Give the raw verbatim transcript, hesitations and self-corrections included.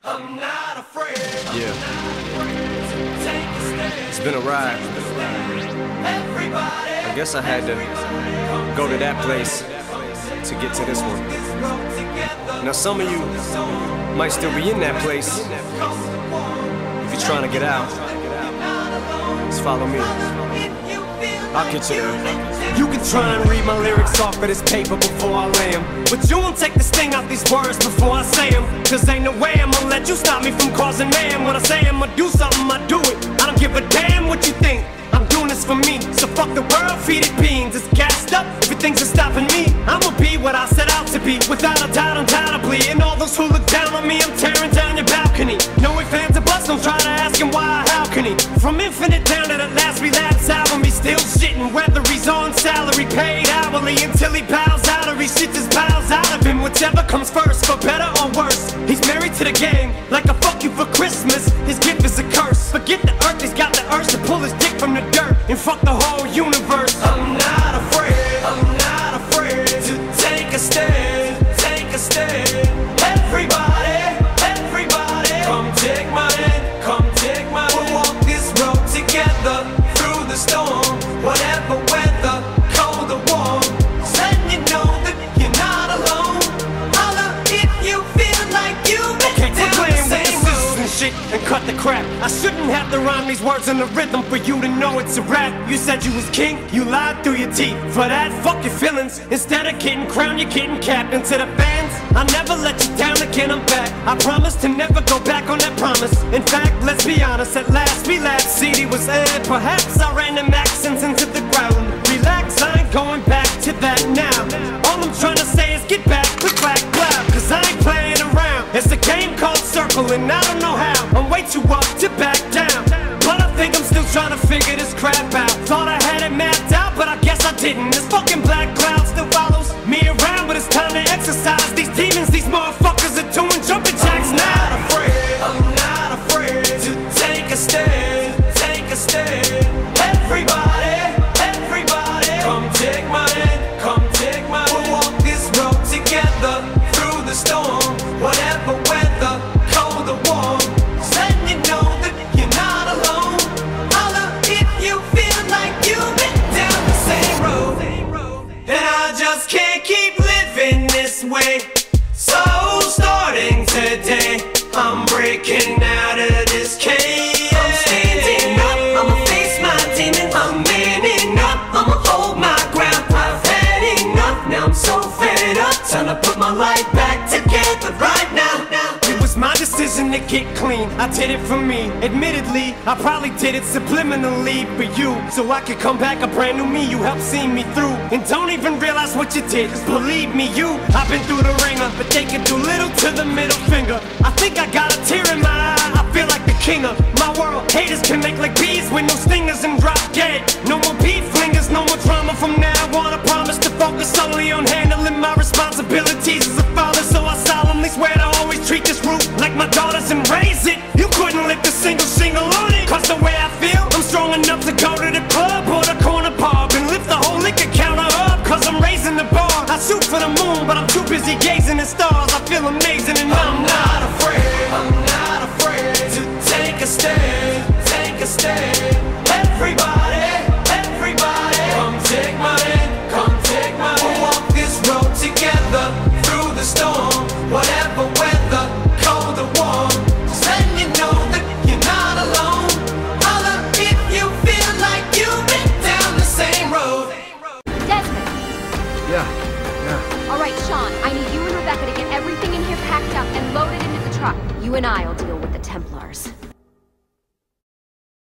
I'm not afraid. Yeah. Take a stand. It's been a ride. Everybody. I guess I had to go to that place to get to this one. Now some of you might still be in that place. If you're trying to get out, just follow me. I'll get you there. You can try and read my lyrics off of this paper before I lay 'em, but you won't take the sting out these words before I say 'em. Cause ain't no way I'ma let you stop me from causing mayhem. When I say I'ma do something, I do it. I don't give a damn what you think. I'm doing this for me, so fuck the world, feed it beans. It's gassed up, everything's stopping me. I'ma be what I set out to be, without a doubt, undoubtedly. And all those who look down on me, I'm tearing down your balcony. No ifs, ands, or buts, don't try to ask him why or how can he. From Infinite down to the last relapse album, he's still shitting, whether he's on salary, paid hourly, until he bows out or he shit his bowels out of him. Whichever comes first, for better or worse. He's married to the game, like a fuck you for Christmas. His gift is a curse. Forget the earth, he's got the urge to pull his dick from the dirt and fuck the whole universe. I'm not afraid, I'm not afraid to take a stand, take a stand. Everybody, everybody, come take my hand, come take my hand. We'll walk this road together through the storm, whatever weather, cold or warm. Just letting you know that you're not alone. Holla if you feel like you've been down the same road. And shit and cut the crap. I shouldn't have to rhyme these words in the rhythm for you to know it's a rap. You said you was king, you lied through your teeth. For that, fuck your feelings. Instead of getting crowned, you're getting capped. And to the fans, I never let you down again, I'm back. I promise to never go back on that promise. In fact, let's be honest, at last we laughed. C D was aired, perhaps I ran them accents into the ground. Relax, I ain't going back to that now. All I'm trying to say is get back, click, clack, clap. Cause I ain't playing around. It's a game called Circle and I don't know how. I'm way too up to back down, but I think I'm still trying to figure this crap out. Thought I had it mapped out, but I guess I didn't. This fucking black cloud still follows me around, but it's time to exercise these demons. These motherfuckers are doing jumping jacks now. I'm not afraid, I'm not afraid to take a stand, take a stand. Everybody, everybody, come take my hand, come take my hand. We'll walk this road together through the storm, whatever weather, cold or warm. Just letting you know that you're not alone. Holla if you feel like you've been down the same road. And I just can't keep living this way. So starting today, I'm breaking out of this cage. I'm standing up, I'ma face my demons. I'm manning up, I'ma hold my ground. I've had enough, now I'm so fed up. Time to put my life back together right now. It was my decision to get clean, I did it for me. Admittedly, I probably did it subliminally for you, so I could come back a brand new me. You helped see me through, and don't even realize what you did. Cause believe me, you, I've been through the ringer, but they can do little to the middle finger. I think I got a tear in my eye, I feel like the king of my world. Haters can make like bees with no stingers and drop dead. No more beef flingers, no more drama from now on. I promise to focus solely on handling my responsibilities as a father. So I solemnly swear to always treat this root like my daughters and raise it. You couldn't lift a single shingle on it. Cause the way I feel, I'm strong enough to go to the club or the corner pub and lift the whole liquor counter up. Cause I'm raising the bar. I shoot for the moon, but I'm too busy gazing at stars. I feel amazing and I'm, I'm not afraid, I'm not afraid to take a stand, take a stand. Everybody, everybody, come take my hand, come take my hand. We'll walk this road together through the storm, whatever weather, cold or warm. Just letting you know that you're not alone. Holla if you feel like you've been down the same road. Desmond! Yeah, yeah. Alright, Sean, I need you and Rebecca to get everything in here packed up and loaded into the truck. You and I'll deal with the Templars.